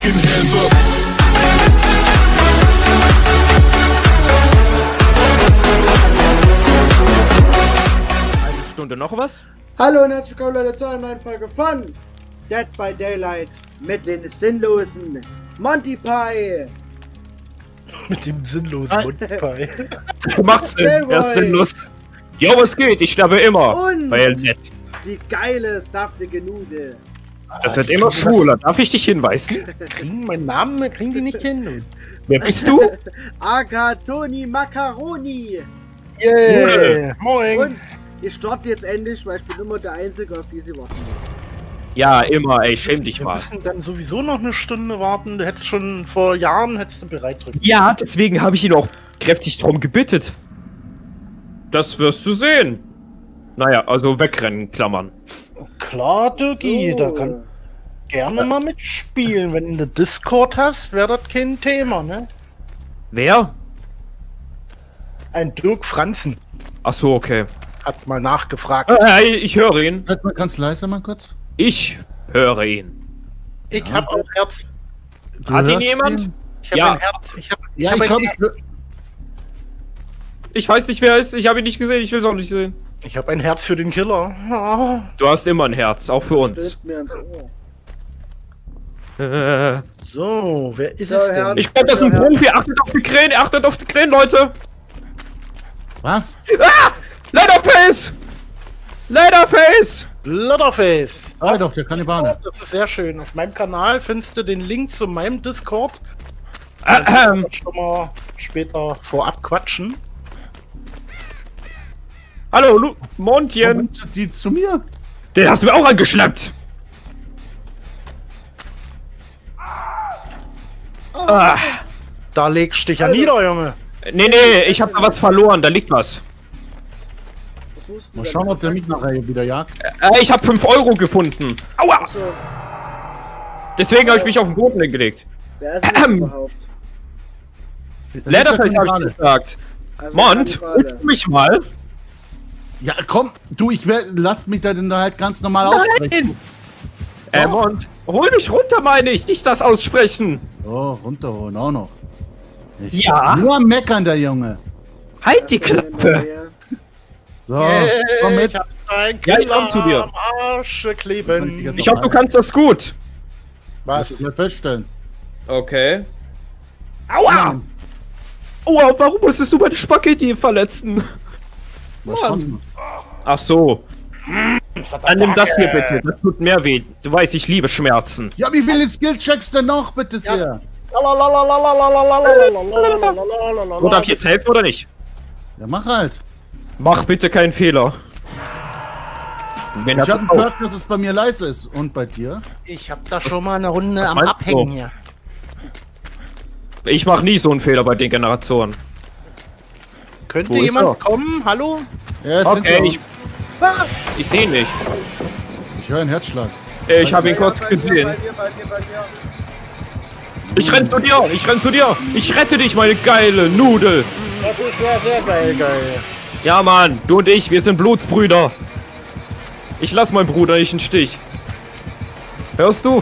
fucking hands up. Eine Stunde noch was? Hallo und herzlich willkommen Leute zu einer neuen Folge von Dead by Daylight mit den sinnlosen Monty Pie. Mit dem sinnlosen Monty Pie. Macht's Sinn, er ist sinnlos. Jo, was geht? Ich sterbe immer. Und Weil nett. die geile, saftige Nudel. Das wird immer schwuler. Darf ich dich hinweisen? Kriegen meinen Namen, kriegen die nicht hin. Wer bist du? Aka Toni Macaroni. Yeah. Moin. Und ihr startet jetzt endlich, weil ich bin immer der Einzige, auf die sie warten muss. Ja, immer, ey, schäm dich Wir mal. müssen dann sowieso noch eine Stunde warten. Du hättest schon vor Jahren bereit drücken. Ja, deswegen habe ich ihn auch kräftig drum gebittet. Das wirst du sehen. Naja, also wegrennen, Klammern. Klar, Dirki, So. da kann gerne mal mitspielen. Wenn du eine Discord hast, wäre das kein Thema, ne? Wer? Ein Dirk Franzen Ach so, okay. hat mal nachgefragt. Ich höre ihn. Halt mal ganz leise mal kurz. Ich höre ihn. Ich hab auch Herz. Du Hat ihn hörst jemand? ihn? Ich hab Ja. ein Herz. Ich hab Ja, ein ich glaube, Herz. Ich weiß nicht, wer er ist. Ich habe ihn nicht gesehen. Ich will es auch nicht sehen. Ich hab ein Herz für den Killer. Ah. Du hast immer ein Herz, auch für uns. Stößt mir ins Ohr. So, wer ist So, es Herr- denn? Ich glaube, das ist ein Profi. Achtet auf die Krähen. Achtet auf die Krähen, Leute. Was? Leatherface! Leatherface! Leatherface. Ah, doch, der Kannibale. Das ist sehr schön. Auf meinem Kanal findest du den Link zu meinem Discord. Schon mal später vorab quatschen. Hallo, Montchen. Meinst du die zu mir? Den hast du mir auch angeschleppt. Ah, Da legst du dich ja nieder, Junge. nee, ich habe da was verloren. Da liegt was. Was musst du Mal denn? schauen, ob der mich nachher wieder jagt. Ich habe 5 Euro gefunden. Aua! Achso, Deswegen habe ich mich auf den Boden gelegt. wer ist denn das überhaupt? Das ist der Leatherface habe ich Kannibale. gesagt. Also Mont, Kannibale. willst du mich mal? Ja, komm, du, lass mich da denn halt ganz normal aussprechen. Mont, hol mich runter, meine ich. Nicht das aussprechen. Oh, runterholen auch noch. Ich Ja. Nur am Meckern, der Junge. Halt die Klappe. So, komm mit. Ich hab ein Ja, ich komm zu dir. am Arsch kleben. Ich hoffe, du kannst das gut. Was? Was? Ich feststellen. Okay. Aua! Aua, warum musstest du meine Spaghetti verletzen? Was Mann. sonst noch? Ach so. Dann nimm das hier bitte. Das tut mehr weh. Du weißt, ich liebe Schmerzen. Ja, wie viele Skillchecks denn noch, bitte sehr? Wo darf ich jetzt helfen oder nicht? Ja, mach halt. Mach bitte keinen Fehler. Wenn Ich das hab auch. gehört, dass es bei mir leise ist. Und bei dir? Ich hab da schon mal eine Runde was am meinst Abhängen du? hier. Ich mach nie so einen Fehler bei den Generationen. Könnte Wo ist jemand er? kommen? Hallo? Er ist Okay, hinter ich uns. sehe ihn nicht. Ich höre einen Herzschlag. Ich habe ihn kurz Bei dir, gesehen. bei dir, bei dir, bei dir. Ich renn zu dir, ich renn zu dir. Ich rette dich, meine geile Nudel. Das ist sehr, sehr geil. Ja, Mann, du und ich, wir sind Blutsbrüder. Ich lass meinen Bruder nicht im Stich. Hörst du? Oh,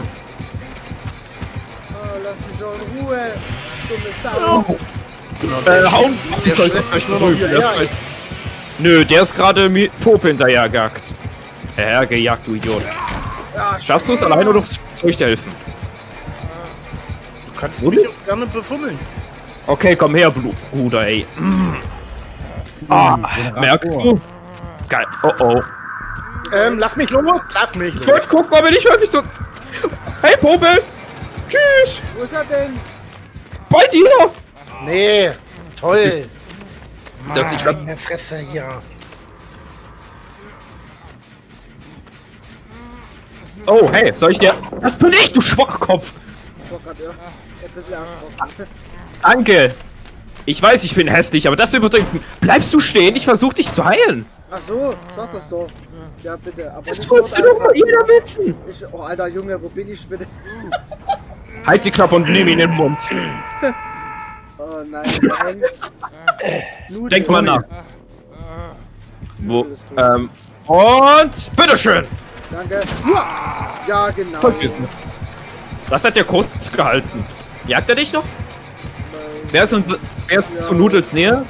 lass mich schon in Ruhe. Dumme Sau. Hauen. Ach, die Scheiße, gleich nur drüben. Ja, Nö, der ist gerade mir Pope hinterhergejagt. Hergejagt, du Idiot. Ja, Schaffst du es alleine oder soll ich dir helfen? du kannst mich auch gerne befummeln. Okay, komm her, Bruder, ey. Ah, merkst du? Geil. Oh oh. Lass mich los. Lass mich Ich los. wollte gucken, aber nicht wirklich so. Hey, Popel! Tschüss! Wo ist er denn? Bei dir! Nee, toll. Das ist nicht ganz- Meine Fresse hier. Oh, hey, soll ich dir. Das bin ich, du Schwachkopf! Ich war gerade ein bisschen erschrocken. Danke! Ich weiß, ich bin hässlich, aber das überdenken. Bleibst du stehen? Ich versuch dich zu heilen. Ach so, sag das doch. Ja, bitte. Aber Das nicht wolltest du dort doch mal anfassen. jeder wissen. Oh, alter Junge, wo bin ich bitte? Halt die Klappe und nimm ihn in den Mund. Oh nein, nein. Nudel. Denk mal nach. Wo? Und bitteschön! Danke. Ja, genau. Vergiss nicht. Das hat ja kurz gehalten. Jagt er dich noch? Wer ist zu Nudels Nähe?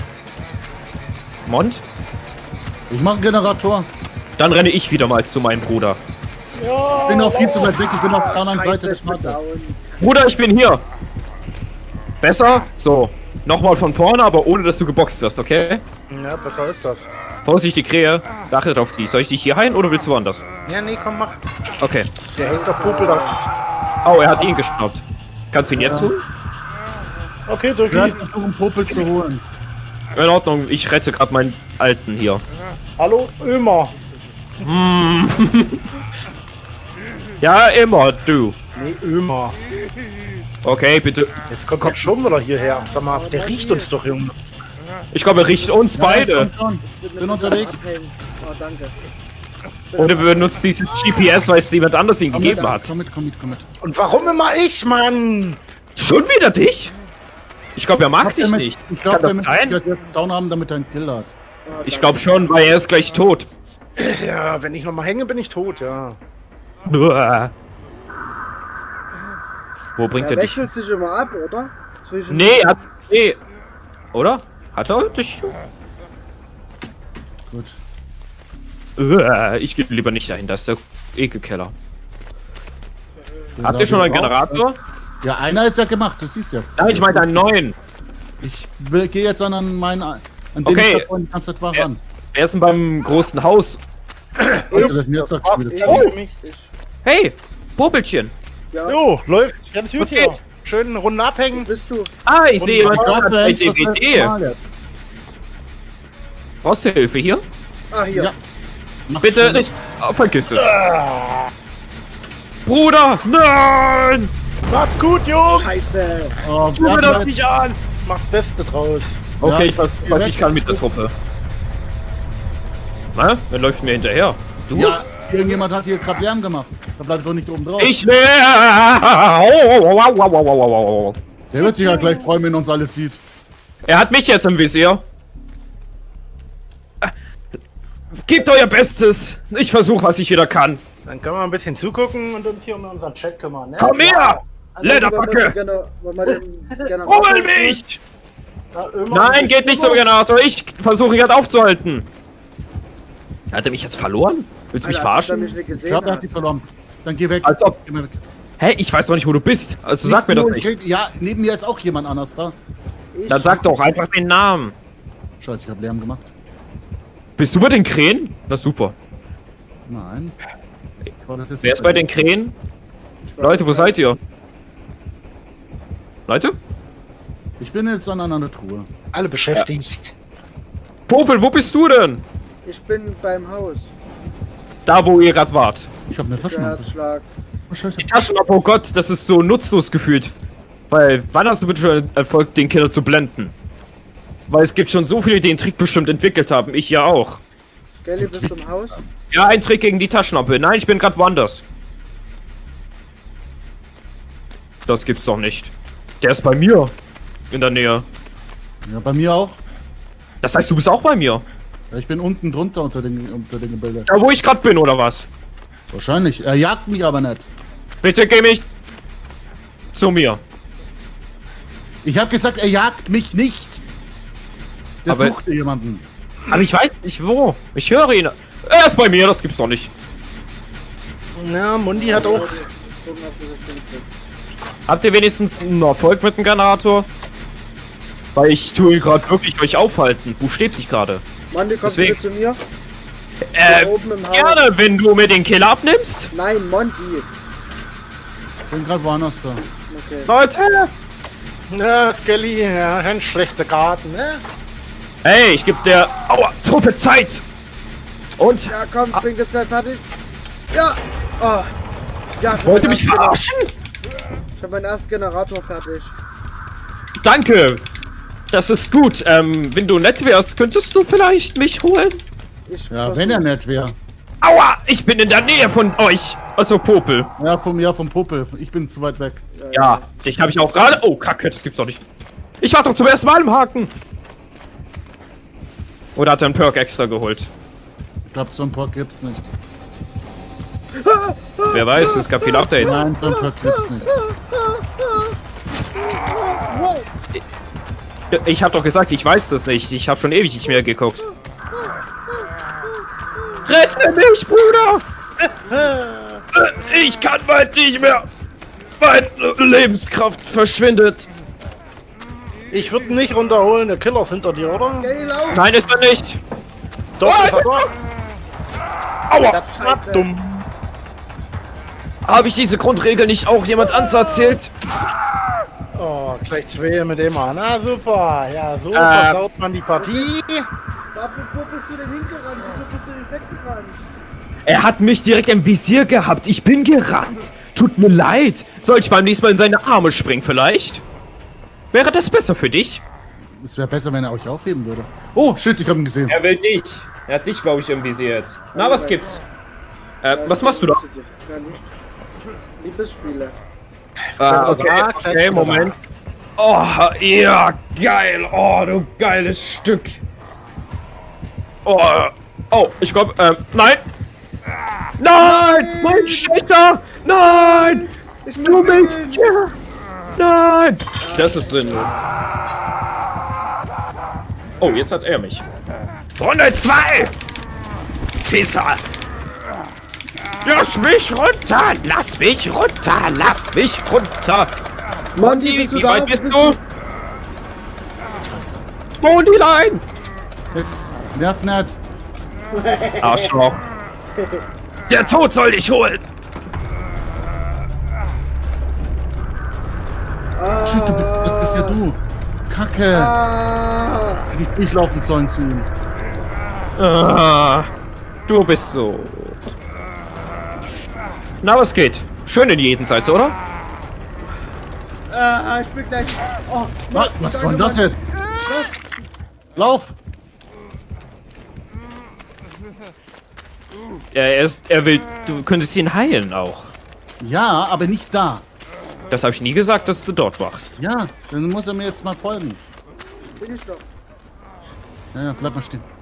Mont? Ich mache einen Generator. Dann renne ich wieder mal zu meinem Bruder. Ja, Ich bin noch viel zu weit weg, ich bin auf der anderen Scheiße, Seite des ich bin Marktes. down. Bruder, ich bin hier. Besser? So. Nochmal von vorne, aber ohne, dass du geboxt wirst, okay? Ja, besser ist das. Vorsicht, die Krähe. Achtet auf die. Soll ich dich hier heilen oder willst du woanders? Ja, nee, komm, mach. Okay. Der hängt doch Popel da. Oh, er hat ihn geschnappt. Kannst du ihn jetzt holen? Okay, Ich drück werde ihn. versuchen, Popel zu holen. In Ordnung, ich rette gerade meinen Alten hier. Hallo, Ömer. Ja, immer, du. Nee, Ömer. Okay, bitte. Jetzt kommt der schon wieder hierher. Sag mal, der riecht uns doch, Junge. Ich glaube, er riecht uns beide. Komm schon. Bin unterwegs. Abhängen. Oh, danke. Oder wir benutzen dieses GPS, weil es jemand anders ihn Komm gegeben mit, hat. komm mit. Und warum immer ich, Mann? Schon wieder dich? Ich glaube, er mag dich nicht. Ich glaube, Kann damit das sein? wir jetzt down haben, damit er einen Kill hat. Oh, Ich glaube schon, weil er ist gleich tot. Ja, wenn ich nochmal hänge, bin ich tot, ja. Wo bringt Er er dich? wechselt sich immer ab, oder? Zwischen Nee, nee. Oder? Hat er dich? Gut. Ich gehe lieber nicht dahin, das ist der Ekelkeller. Den Habt ihr darf schon ich einen auch. Generator? Ja, einer ist ja gemacht, du siehst ja. Nein, ich meine einen neuen. Ich gehe jetzt an meinen, an den Okay. ich vorhin die ganze Zeit war Ja. ran. Wer ist denn beim großen Haus? Alter, das mir jetzt sagt, schon wieder Ich, Oh. ich, Hey, Popelchen. ja. Jo, läuft. Ganz gut Okay. hier. Schön eine Runde Wo abhängen. bist du? Ah, ich sehe, mein jemand Gott, hat der ein hängst das letzte DVD. Mal jetzt. Brauchst du Hilfe hier? Ah, hier. Ja. Mach Bitte schnell. nicht. Oh, vergiss es. Bruder, nein! Macht's gut, Jungs. Scheiße. Oh, Tu mir das nicht an! Macht Beste draus. Okay, Ja, ich weiß, was ich kann mit der Truppe. Na, wer läuft mir hinterher? Du? Ja, irgendjemand hat hier gerade Lärm gemacht. Da bleibt doch nicht oben drauf. Ich leer! Der wird sich ja gleich freuen, wenn uns alles sieht. Er hat mich jetzt im Visier. Gebt euer Bestes. Ich versuche, was ich wieder kann. Dann können wir ein bisschen zugucken und uns hier um unseren Chat kümmern, ne? Komm her! Lederbacke! Hol mich! Ja, Ömer, Nein, geht nicht zum Generator. Ich versuche ihn gerade aufzuhalten. Hat er mich jetzt verloren? Willst du mich verarschen? Mich nicht Ich gesehen glaube, er hat. hat die verloren. Dann geh weg. Als ob. Geh mal weg. Hä? Ich weiß doch nicht, wo du bist. Also sag mir doch nicht. Ja, neben mir ist auch jemand anders da. Ich, Dann sag doch einfach den Namen. Scheiße, ich habe Lärm gemacht. Bist du bei den Krähen? Na super. Nein. Oh, das Wer ist bei den Krähen? Leute, wo seid ihr? Leute? Ich bin jetzt an einer Truhe. alle beschäftigt. Popel, wo bist du denn? Ich bin beim Haus. Da, wo ihr gerade wart. Ich habe eine Der Taschenlampe. Herzschlag. Oh, Scheiße. Die Taschenlampe, oh Gott, das ist so nutzlos gefühlt. Weil, wann hast du bitte schon erfolgt, den Killer zu blenden? Weil es gibt schon so viele, die den Trick bestimmt entwickelt haben. Ich ja auch. Gelly, bist du im Haus? Ja, ein Trick gegen die Taschenlampe. Nein, ich bin gerade woanders. Das gibt's doch nicht. Der ist bei mir. In der Nähe. Ja, bei mir auch. Das heißt, du bist auch bei mir. Ja, ich bin unten drunter unter den Gebilde. Da, wo ich gerade bin, oder was? Wahrscheinlich. Er jagt mich aber nicht. Bitte geh mich zu mir. Ich habe gesagt, er jagt mich nicht. Der Aber- suchte jemanden. Aber ich weiß nicht wo. Ich höre ihn. Er ist bei mir, das gibt's doch nicht. Ja, Mundi hat auch. Gucken, ob du das hinkriegst. Habt ihr wenigstens einen Erfolg mit dem Generator? Weil ich tue ihn gerade wirklich euch aufhalten. Buchstäblich gerade. Mann, kommst du Deswegen- bitte zu mir? Äh, oben im Haus. gerne, wenn du mir den Killer abnimmst. Nein, Monty. Ich bin gerade woanders da. Okay. Leute! Ja, Skelly, ja, ein schlechter Garten, ne? Hey, ich geb der Truppe Zeit! Und? Ja, komm, ich bin jetzt gleich fertig. Ja! Oh. Ja, ich hab Wollt ihr meinen mich ersten verarschen? Ich hab meinen ersten Generator fertig. Danke! Das ist gut. Wenn du nett wärst, könntest du vielleicht mich holen? Ich Ja, wenn er nett wäre. Aua! Ich bin in der Nähe von euch! Also Popel. Ja, vom Popel. Ich bin zu weit weg. Ja, dich habe ich auch gerade. Oh, Kacke, das gibt's doch nicht. Ich war doch zum ersten Mal im Haken. Oder hat er einen Perk extra geholt? Ich glaube, so ein Pock gibt's nicht. Wer weiß, es gab viele Updates. Nein, Dunkirk gibt's nicht. Ich hab doch gesagt, ich weiß das nicht. Ich hab schon ewig nicht mehr geguckt. Rette mich, Bruder! Ich kann bald nicht mehr. Meine Lebenskraft verschwindet. Ich würde ihn nicht runterholen, der Killer ist hinter dir, oder? Geh, lauf! Nein, ist er nicht. Doch, ist er da. Aua! Scheiße. Dumm. Habe ich diese Grundregel nicht auch jemand anderes erzählt? Oh, gleich zwei mit dem an. Na super. Ja, so versaut man die Partie. Wo bist du denn hingerannt? Wieso bist du nicht weggerannt? Er hat mich direkt im Visier gehabt. Ich bin gerannt. Tut mir leid. Soll ich beim nächsten Mal in seine Arme springen vielleicht? Wäre das besser für dich? Es wäre besser, wenn er euch aufheben würde. Oh, shit, ich hab ihn gesehen. Er will dich. Er hat dich, glaube ich, im Visier jetzt. Na, was gibt's? Was machst du da? Ja, nicht. Liebesspiele. Okay, Moment. Oh, ja, geil. Oh, du geiles Stück. Oh, ich glaube, nein. Nein, mein Schlechter. Nein. Du bist hier. Nein. Das ist sinnlos. Oh, jetzt hat er mich. Runde 2. Pisser. Lass mich runter. Lass mich runter. Lass mich runter. Monty, wie weit bist du? Montylein. Jetzt nerv nicht. Arschloch. Der Tod soll dich holen. Shit, das bist ja du. Kacke. Hätte ich durchlaufen sollen zu ihm. Ah, du bist so. Na, was geht? Schön in Jenseits, oder? Ich bin gleich. Oh, Was war denn das jetzt? Lauf! Er will, du könntest ihn heilen auch. Ja, aber nicht da. Das habe ich nie gesagt, dass du dort wachst. Ja, dann muss er mir jetzt mal folgen. bin ich doch. Ja, bleib mal stehen.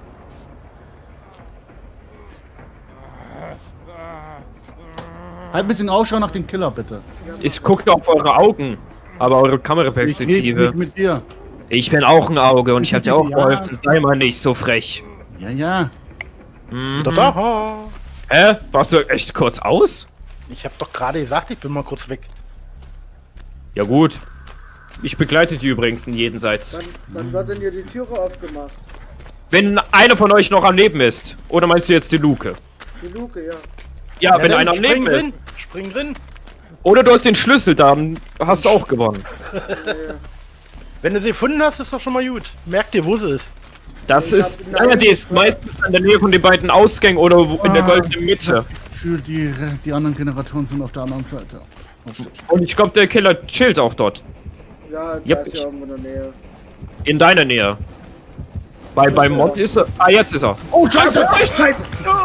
Halt ein bisschen Ausschau nach dem Killer, bitte. Ich gucke auf eure Augen, aber eure Ich rede Kameraperspektive. nicht mit dir. Ich bin auch ein Auge und ich hab dir auch Ja. geholfen. Sei mal nicht so frech. Ja. Da. Hä? Warst du echt kurz aus? Ich hab doch gerade gesagt, ich bin mal kurz weg. Ja gut. Ich begleite die übrigens in Jenseits. Wann wird denn hier die Türe aufgemacht? Wenn einer von euch noch am Leben ist. Oder meinst du jetzt die Luke? Die Luke, ja. Ja, wenn dann einer am Leben spring ist. drin. Spring drin. Oder du hast den Schlüssel, dann hast du auch gewonnen. Wenn du sie gefunden hast, ist doch schon mal gut. Merk dir, wo sie ist. Das Ich ist, hab- naja, die ist meistens in der Nähe von den beiden Ausgängen oder in der goldenen Mitte. Für die anderen Generatoren sind auf der anderen Seite. Oh, shit. Und ich glaube, der Killer chillt auch dort. Ja, da Yep, ist ja irgendwo in der Nähe. In deiner Nähe. Bei Mod ist er. Ah, jetzt ist er. Oh, Scheiße! Scheiße!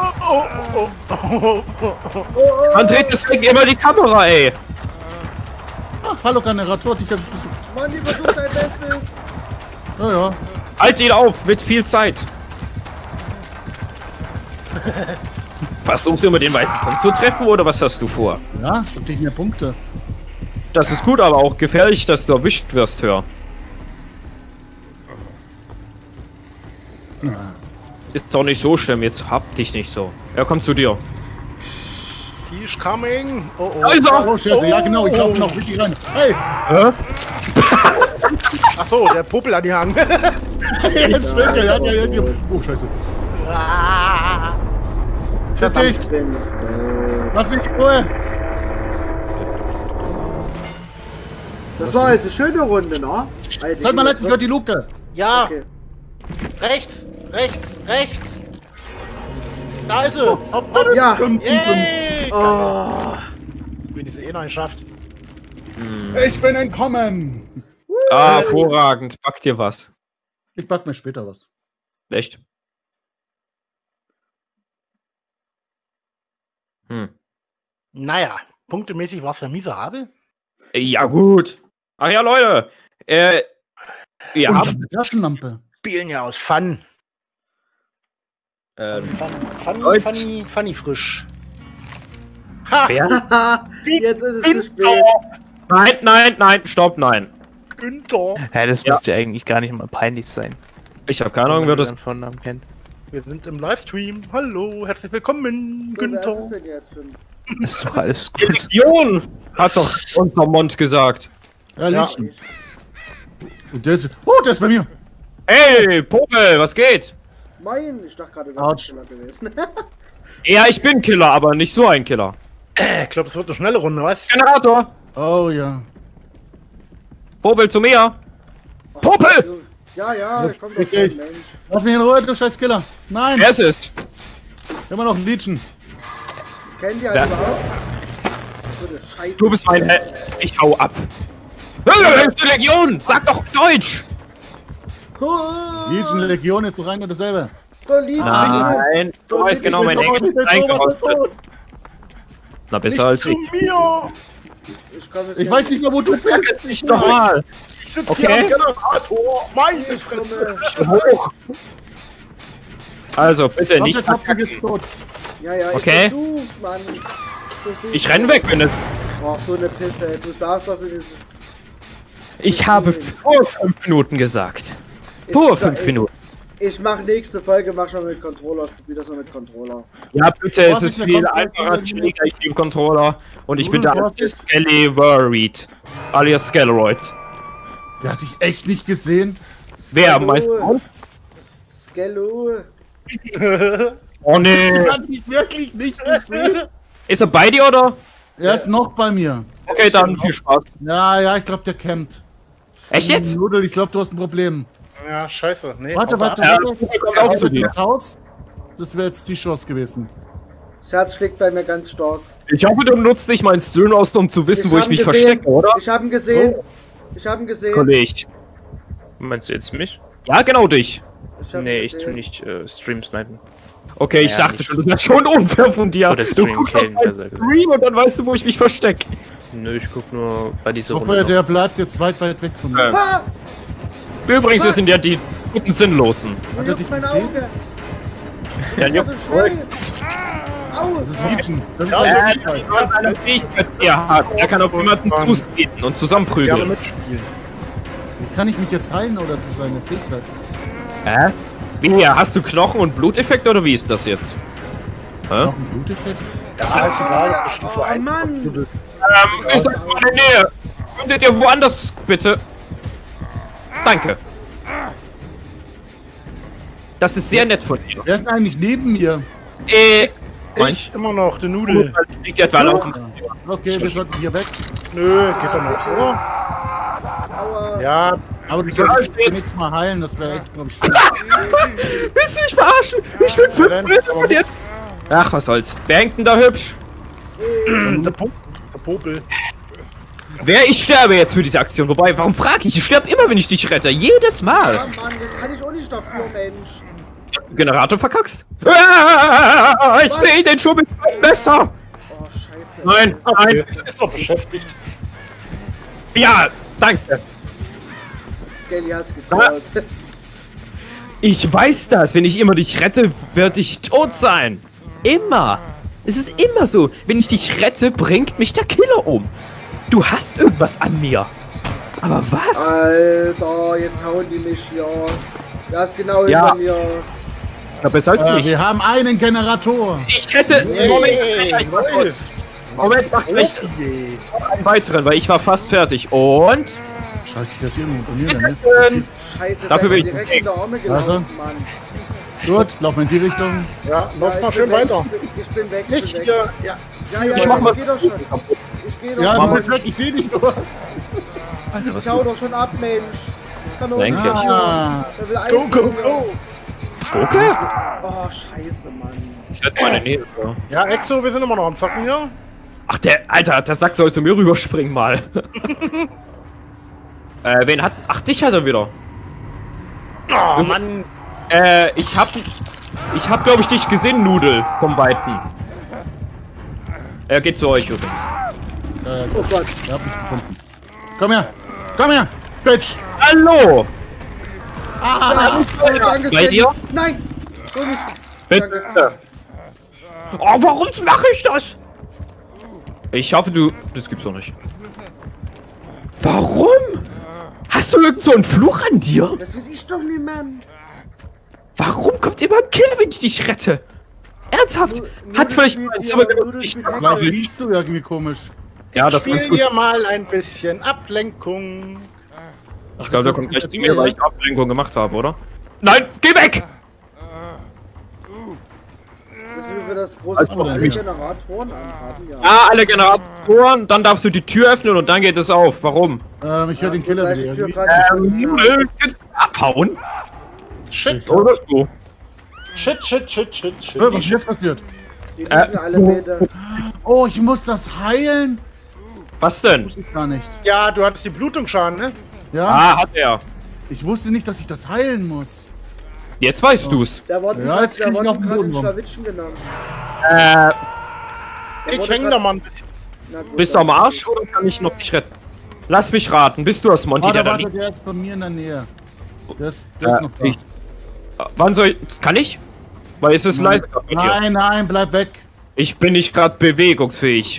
Man dreht deswegen immer die Kamera, ey. Ah, hallo Generator, dich hab ich besucht. Mann, die versucht dein Bestes! Ja, ja. Halt ihn auf, mit viel Zeit. Versuchst du immer den weißen Punkt zu treffen oder was hast du vor? Ja, ich hab dich mehr Punkte. Das ist gut, aber auch gefährlich, dass du erwischt wirst, hör. Ist auch nicht so schlimm, jetzt hab dich nicht so. Er kommt zu dir. He's coming. Oh, oh. Also! Oh, Scheiße, ja genau, ich laufe noch richtig rein. Hey! Hä? Ach so, der Popel an die Hang. Jetzt fällt er, ja. Oh, Scheiße. Fertig! Ich bin. Lass mich in Ruhe! Das war jetzt eine schöne Runde, ne? Zeig mal, leid, ich hör die Luke! Ja, Okay. rechts. Da ist sie. Hopp. Ja! Yay. Oh. Wenn ich sie eh noch nicht schafft. Ich bin entkommen! Ah, hervorragend. Back dir was. Ich back mir später was. Echt? Hm. Naja, punktemäßig war es ja miserabel. Ja, gut. Ach ja, Leute. Ihr Und habt. eine Taschenlampe. Spielen ja aus Fun. Leute. Funny frisch. Wer? Haha, jetzt ist es zu spät. Nein, stopp, nein. Günther. Hä, das müsste ja eigentlich gar nicht mal peinlich sein. Ich habe keine Ahnung, wer das... den Vornamen kennt. Wir sind im Livestream. Hallo, herzlich willkommen, So, wer ist es Günther. denn jetzt für ein... Ist doch alles Die gut. Legion, hat doch unser Mond gesagt. Ja, Ja. Liedchen. Und der ist bei mir. Hey, Popel, was geht? Mein, ich dachte gerade, du Autsch. wärst Killer gewesen. Ja, ich bin Killer, aber nicht so ein Killer. Ich glaube, es wird eine schnelle Runde, was? Generator, Oh ja. Popel zu mir. Popel! Ja, ich komm doch Okay. schon, Mensch. Lass mich in Ruhe, du scheiß Killer. Nein, Wer ist es? immer noch Liedchen. Kennt ihr Ja. einen überhaupt? So eine Scheiße. Du bist mein Held. Ich hau ab. Ist die Legion! Sag doch Deutsch! Liedchen, Legion ist doch rein dasselbe. Nein, du weißt genau, mein Englisch ist eingerostet. Na, besser als Zu ich. mir! Ich weiß nicht mehr, wo du bist. Nicht normal. Ich sitze Okay. hier am Generator! Meine Fresse! Hoch. Also, bitte nicht Der Kopf ist verkacken. jetzt tot. Ja, ich Okay. versuch's, Mann. Ich renn weg, wenn es... Oh, so eine Pisse, ey. Du sagst das in dieses... Ich habe vor 5 Minuten gesagt. Vor 5 Minuten. Ich mach nächste Folge, mach schon mit Controller, spiel das mal mit Controller. Ja, bitte, es Was ist ist der viel Controller? einfacher, chilliger, ich liebe Controller. Und ich bin Du, der du alte hast- Skelly Worried. Alias Scaleroid. Der hat dich echt nicht gesehen. Wer Hallo. meinst du? Skello. Oh nee. Hat dich wirklich nicht gesehen. Ist er bei dir oder? Er ist noch bei mir. Okay, dann viel Spaß. Ja, ich glaube, der campt. Echt jetzt? Nudel, ich glaube, du hast ein Problem. Ja, scheiße. Nee, Warte. Ja, kommt auch zu dir. Das Haus? Das wäre jetzt die Chance gewesen. Das Herz schlägt bei mir ganz stark. Ich hoffe, du nutzt nicht meinen Stream aus, um zu wissen, wo ich hab mich ihn gesehen. verstecke, oder? Ich hab ihn gesehen. Ich hab ihn gesehen. Kollege. Meinst du jetzt mich? Ja, genau dich. Ich hab ihn Nee, ich gesehen. tu nicht Stream snipen. Okay, ich Ja, dachte nicht schon, das wäre schon unfair von dir. Oder Du Stream guckst auf killen, meinen besser gesagt. Stream und dann weißt du, wo ich mich verstecke. Nö, ich guck nur bei Ich dieser hoffe, Runde. der bleibt jetzt weit weg von mir. Ah, Übrigens, wir sind ja die guten Sinnlosen. mir Hat er juckt dich mein gesehen? Auge. Der Das ist so schön. Au. Das ist Liedchen. Das ist Ja, ein eine Fähigkeit, die er hat. Er kann auf jemanden zutreten und gerne zusammenprügeln. mitspielen. Wie kann ich mich jetzt heilen oder das ist eine Fähigkeit? Wie, hast du Knochen- und Bluteffekt oder wie ist das jetzt? Noch ein Bluteffekt? Ja, ist egal, das ist Stufe Oh 1. Mann. Ist in meiner Nähe. Könntet ihr woanders, bitte? Danke. Das ist sehr nett von dir. Wer ist denn eigentlich neben mir? Ich immer noch, die Nudel. Liegt etwa laufen. Okay, wir sollten hier weg. Nö, geht doch noch, oder? Aua. Ja, Aber du Ja, sollst dich steht's. nächstes Mal heilen, das wäre echt, glaube ich, schön. Willst du mich verarschen? Ich bin 5 Rennt, Meter aber von dir. Ach, was soll's. Wer hängt denn da hübsch? der Popel. Wer? Ich sterbe jetzt für diese Aktion. Wobei, warum frage ich? Ich sterbe immer, wenn ich dich rette. Jedes Ja, Mal. Mann, das kann ich auch nicht dafür, Mensch. Generator verkackst. Ah, ich sehe den schon mit meinem Messer. Oh, scheiße. Nein, Okay, nein. ist doch beschäftigt. Ja, danke. Skelly hat's geklaut. Ich weiß das. Wenn ich immer dich rette, werde ich tot sein. Immer. Es ist immer so. Wenn ich dich rette, bringt mich der Killer um. Du hast irgendwas an mir. Aber was? Alter, jetzt hauen die mich hier. Der ist genau Ja. hinter mir. Ja, besser als nicht. Wir haben einen Generator. Ich hätte... Moment, mach gleich einen weiteren, weil ich war fast fertig. Und... Scheiße, das hier nur bei mir, ne? Scheiße, Dafür seid will ihr ich direkt nicht. in der Arme gelaufen, Also? Mann. Gut, lauf mal in die Richtung. Ja, lauf ich mal bin schön weg, weiter. Ich bin weg, ich Nicht bin weg. hier. Ja. Ja, Ich mach mal- ich geh doch schon. Ich geh doch Ja, du schon. bist weg, ich sehe dich nur. Alter, was Ich hau doch schon ab, Mensch. Kann doch nicht. Danke. Ah, Der will Eis Go, go, trinken. go. Okay. Oh, scheiße, Mann. Ich werde meine Nähe. So. Ja, Exo, wir sind immer noch am Zocken hier. Ach, der Sack soll zu mir rüberspringen mal. Wen hat... Ach, dich hat er wieder. Oh, Mann. Ich hab, glaube ich, dich gesehen, Nudel, vom Weiten. Er geht zu euch übrigens. Oh Gott. ich hab dich gefunden. Komm her, Bitch. Hallo! Danke, Bei dir? Nein! So nicht. Bitte. Oh, warum mache ich das? Ich hoffe, das gibt's doch nicht. Warum? Hast du irgend so einen Fluch an dir? Das weiß ich doch nicht, Mann. Warum kommt immer ein Kill, wenn ich dich rette? Ernsthaft? Hat vielleicht mein Zimmer nicht. Aber riechst du irgendwie komisch. Ja, das Spiel kommt gut. hier mal ein bisschen Ablenkung. Ich glaube, der kommt gleich zu mir, weil ich Ablenkung gemacht habe, oder? Nein, geh weg! Müssen wir das große alle Generatoren anhaben? Ja. Ja, alle Generatoren, dann darfst du die Tür öffnen und dann geht es auf. Warum? Ich höre den Killer Weil die Tür wieder. gerade Kannst du abhauen? Shit, Oder so. shit. Was ist jetzt passiert? Die liegen alle Meter. Oh, ich muss das heilen? Was denn? Ich gar nicht. Ja, du hattest die Blutungsschaden, ne? Ja? Ah, hat er. Ich wusste nicht, dass ich das heilen muss. Jetzt weißt du's. Da wurden Ja, jetzt krieg ich noch einen gerade Boden rum. Schlawittchen genommen. Ich häng da mal ein bisschen. Na gut, Bist du am Arsch oder kann ich noch dich retten? Lass mich raten, bist du das Monty, der da Warte, liegt? der ist bei mir in der Nähe. Der ist noch da. Wann soll ich... Kann ich? Weil es ist leise gerade mit dir. Nein, nein, bleib weg. Ich bin nicht gerade bewegungsfähig.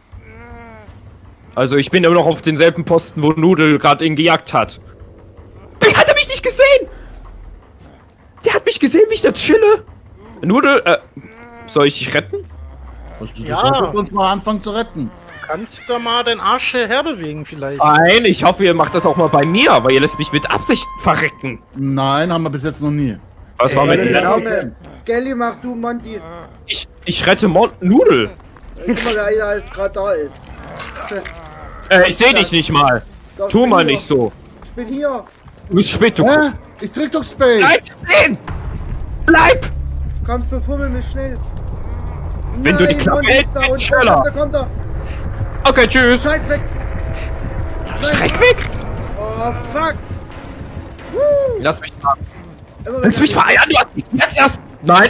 Also ich bin immer noch auf denselben Posten, wo Nudel gerade ihn gejagt hat. Wie hat er mich nicht gesehen? Der hat mich gesehen, wie ich da chille. Nudel, soll ich dich retten? Du Ja. solltest uns mal anfangen zu retten. Kannst du mal den Arsch hierher bewegen vielleicht? Nein, ich hoffe, ihr macht das auch mal bei mir, weil ihr lässt mich mit Absicht verrecken. Nein, haben wir bis jetzt noch nie. Was war mit Ja, dir? Name. Skelly, mach du, Monty. Ich rette Nudel. Guck mal, wer da jetzt gerade da ist. Ich sehe dich nicht mal. Doch, Tu ich mal bin nicht hier. so. Ich bin hier. Du bist spät, du. Hä? Ich drück doch Space. Bleib stehen! Bleib! Komm, befummel mich schnell. Wenn du die Nein, Klappe Monty hältst, ist da geht's unten. schneller. Da kommt er. Okay, tschüss. Zeit weg. Streck weg! Oh, fuck. Lass mich da. Immer Willst du mich wenn- vereiern? Du hast mich jetzt erst... Nein!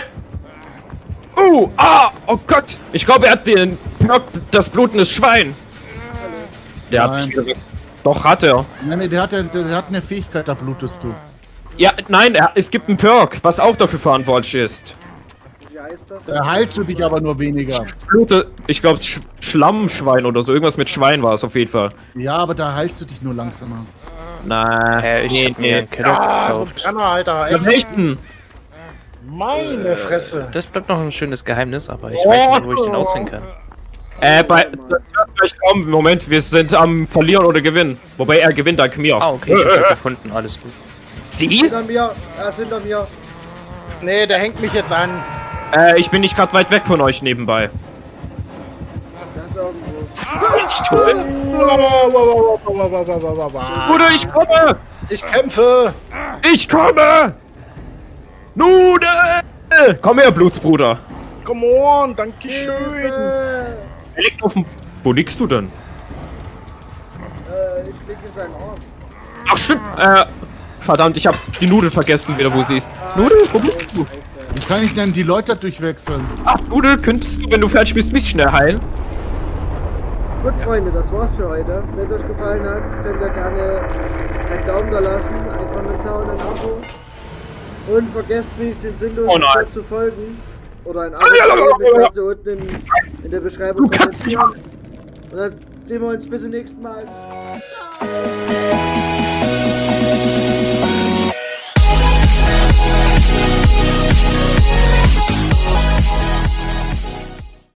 Oh Gott! Ich glaube, er hat den Perk, das blutende Schwein. Der hat mich Nein. wieder... Doch, hat er. Nein, der hat eine Fähigkeit, da blutest du. Ja, nein, es gibt einen Perk, was auch dafür verantwortlich ist. Wie heißt das? Da heilst du dich aber nur weniger. Blute... Ich glaube, Schlammschwein oder so. Irgendwas mit Schwein war es auf jeden Fall. Ja, aber da heilst du dich nur langsamer. Nein. Ich hab mir einen Keller Ah, so ein gekauft. Brenner, Alter. Was Echt? echten? Meine Fresse. Das bleibt noch ein schönes Geheimnis, aber ich weiß nicht, wo ich den auswählen kann. Das wird gleich kommen. Moment, wir sind am Verlieren oder Gewinnen. Wobei er gewinnt dank mir. Ah, okay, ich hab's ja gefunden, alles gut. Sie? Hinter mir. Er ist hinter mir. Nee, der hängt mich jetzt an. Ich bin nicht gerade weit weg von euch nebenbei. Das ist irgendwo. Bruder, ich komme! Ich kämpfe. Ich komme! Nudel! Komm her, Blutsbruder. Come on, danke schön. Er liegt auf dem... Wo liegst du denn? Ich klicke in seinen Arm. Ach, stimmt. Verdammt, ich hab die Nudel vergessen wieder, wo sie ist. Nudel, wo bist du? Wie kann ich denn die Leute durchwechseln? Ach, Nudel, könntest du, wenn du fertig bist, mich schnell heilen? Gut, Freunde, das war's für heute. Wenn es euch gefallen hat, könnt ihr gerne einen Daumen da lassen, einen Kommentar und ein Abo. Und vergesst nicht, den sinnlosen nein. zu folgen. Oder ein Abo zu geben, das ihr unten in der Beschreibung Du kannst nicht kommentieren. Und dann sehen wir uns bis zum nächsten Mal.